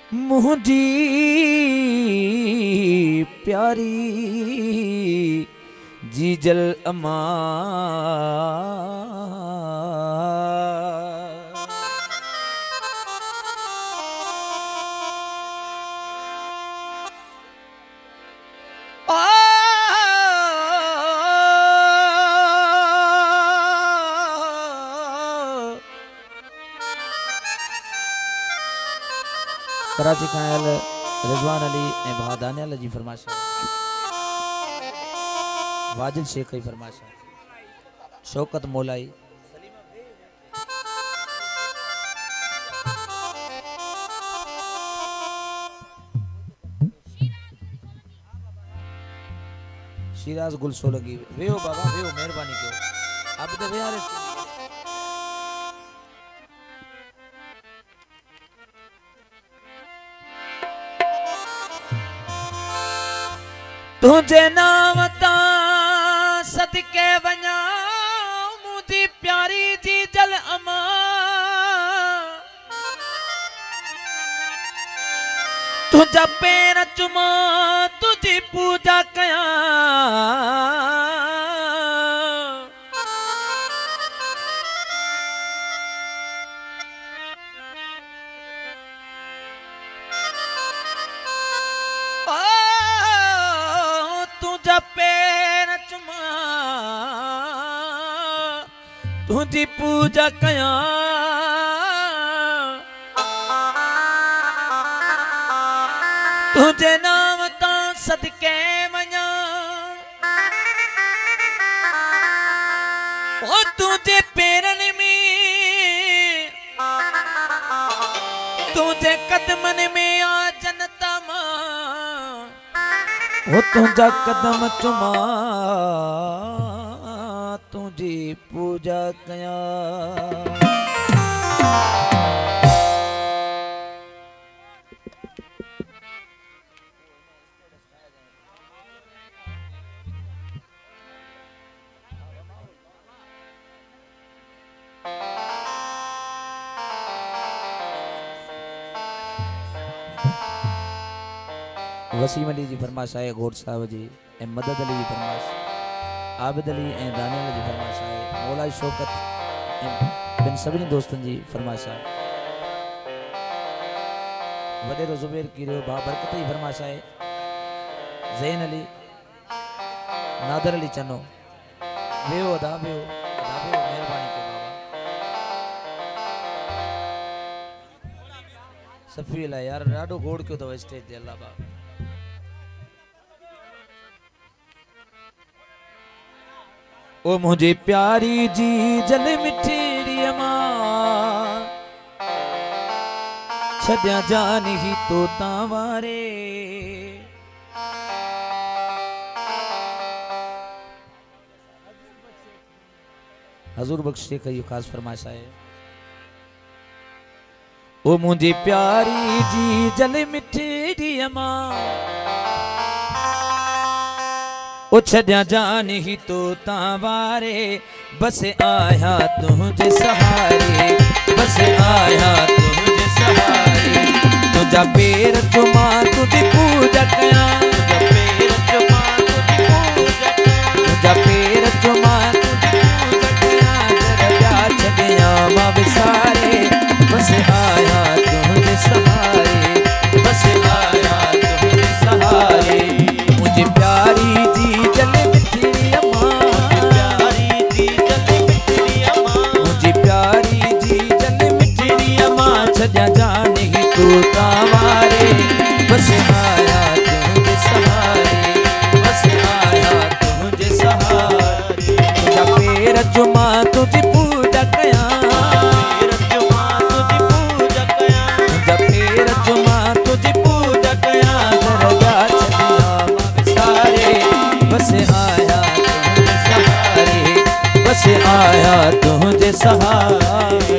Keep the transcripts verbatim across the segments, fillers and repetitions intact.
मुझी प्यारी जीजल अम्मा कराची खायल रिजवान अली ए भादाने अली जी फरमाशा वाजिद शेख की फरमाशा शौकत मौलाई शिराज गुल सोलंगी वेहो बाबा वेहो मेहरबानी कयो अब तो वे यार तुझे नाम ता सदके वञा मुझी प्यारी जी जल अमा तुझा पैर चुमा तुझी पूजा कया पैर चुमा तुझी पूजा कया तुझे नाम ता सदके वञा ओ तुझे पैरन में तुझे कदमन में आ जनता मां ओ तुझा कदम चुमा तुझी पूजा कया वसीम अली जी फरमाश है घोट साहब जी ए मदद अली जी फरमाश आबिद अली ए दानियल जी फरमाश है मौला शौकत बिन सभी दोस्तन जी फरमाश है वडेरो जुबैर की रो बाबरकत जी फरमाश है ज़ैन अली नादर अली चनो वेओ अदा वेओ अदा वेओ मेहरबानी कयो बाबा सफ़ी ला यार ॾाढो घोड़ कयो अथव स्टेज ते अल्लाह बाबा ओ मुझे प्यारी जी जल मिठड़ी मां छड्या जान ही तो तावारे हजूर बख्श शेख की खास फरमाइश है ओ मुझे प्यारी जी जल मिठड़ी मां ओ छड्या जान ही तो तावारे बस आया तुझे सहारे बस आया तुझे सहारे तुझा पैर चुमा तुझी पूजा कया तुझा पैर चुमा तुझी पूजा कया तुझा पैर चुमा तुझी पूजा कया दरजा छड्या मां विसारे बस आया तुझे सहारे बस आया तुझे सहारे मुझे प्यारी जी जल मिठड़ी अम्मा प्यारी जी जल मिठड़ी अम्मा मुझे प्यारी जी जल मिठड़ी अम्मा छड्या जान ही तू तावारे बस आया तुझे सहारे बस आया तुझे सहारे तुझा पैर चुमा तुझी पूजा कया पैर चुमा तुझी पूजा कया तुझा पैर चुमा तुझी पूजा कया दरजा छड्या मां विसारे बस आया तुझे सहारे बस आया तुझे सहारे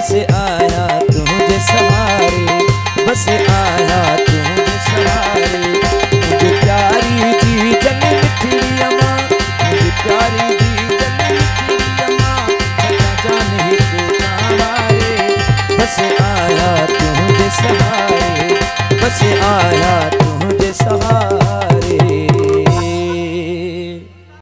बस आया तुझे सहारे, बस आया तुझे सहारे। मुझे प्यारी जी जन मिठड़ी अम्मा, मुझे प्यारी जी जन मिठड़ी अम्मा, सदा जान ही तू हमारे, बस आया तुझे सहारे, बस आया